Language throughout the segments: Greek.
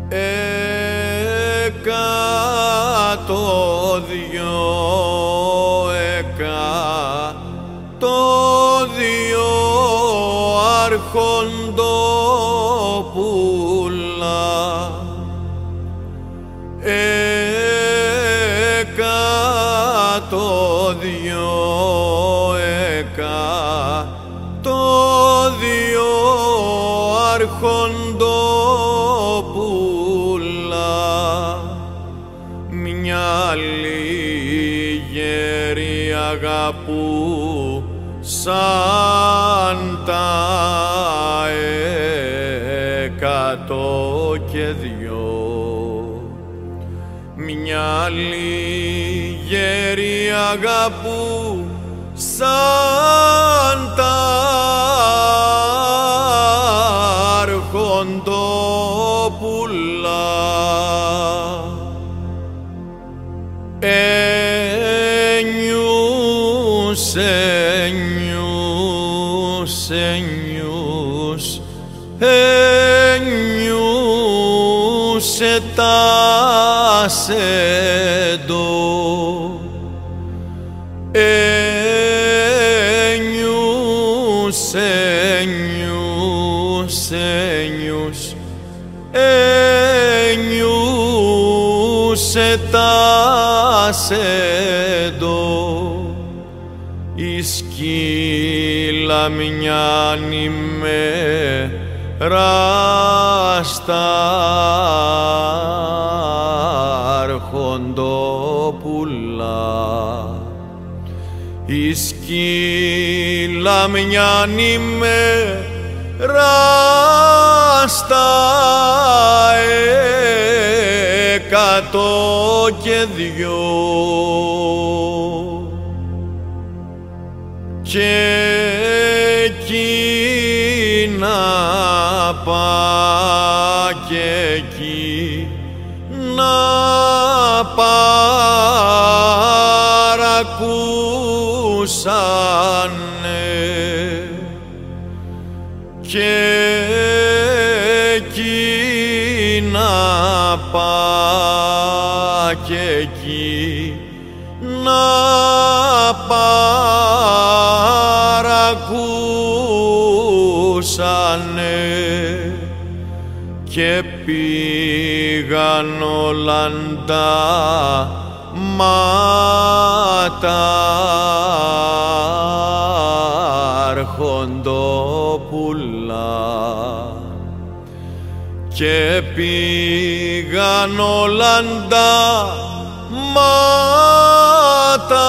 εκατόδιο αρχοντόπουλα, εκατόδιο αρχοντόπουλα, μια λίγερη αγαπού σαν τα 102, μια λίγερη αγαπού σαν τα αρχοντόπουλα. Ένιουσε τα σέντο, ένιουσε τα σέντο, η σκύλα μοιάνει μέρα στα αρχοντόπουλα, η σκύλα μοιάνει μέρα στα 102, και εκεί να πά και εκεί να παρακούσανε, και εκεί να πά και εκεί να παρακούσανε, και πήγαν όλα τα μάτα αρχοντόπουλα, και πήγαν όλα τα μάτα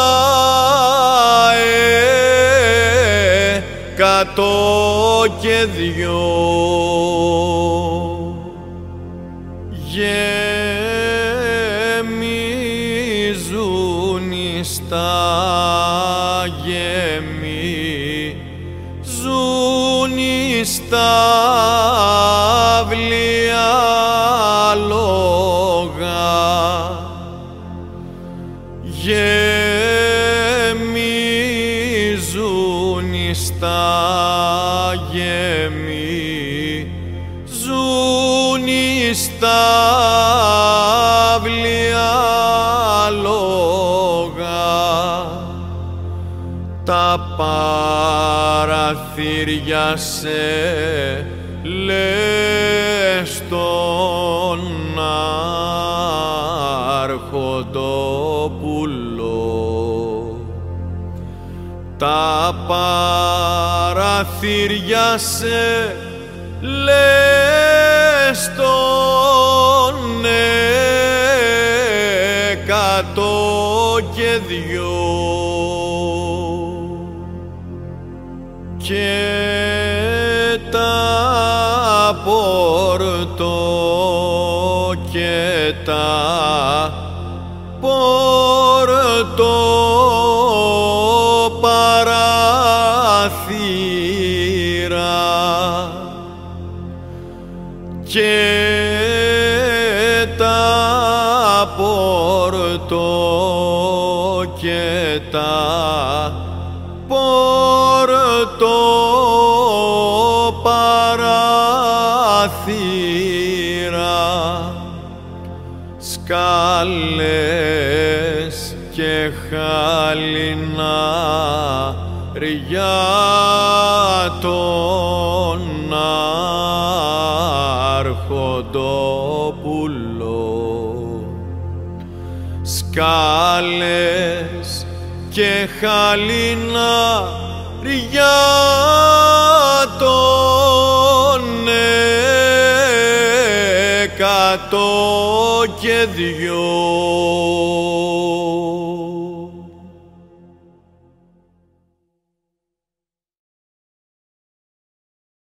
102. Γεμίζουν οι στάβλια λόγα, γεμίζουν οι στάβλια λόγα, τα παραθύρια σε λες τον αρχοντόπουλο, τα παραθύρια σε λες τον 102, και τα πόρτο και τα πόρτο παραθύρα, και τα πόρτο και τα πόρτο παραθύρα, σκάλες και χαλινάρια των αρχοντόπουλων, σκάλες και χαλινάρια των 102.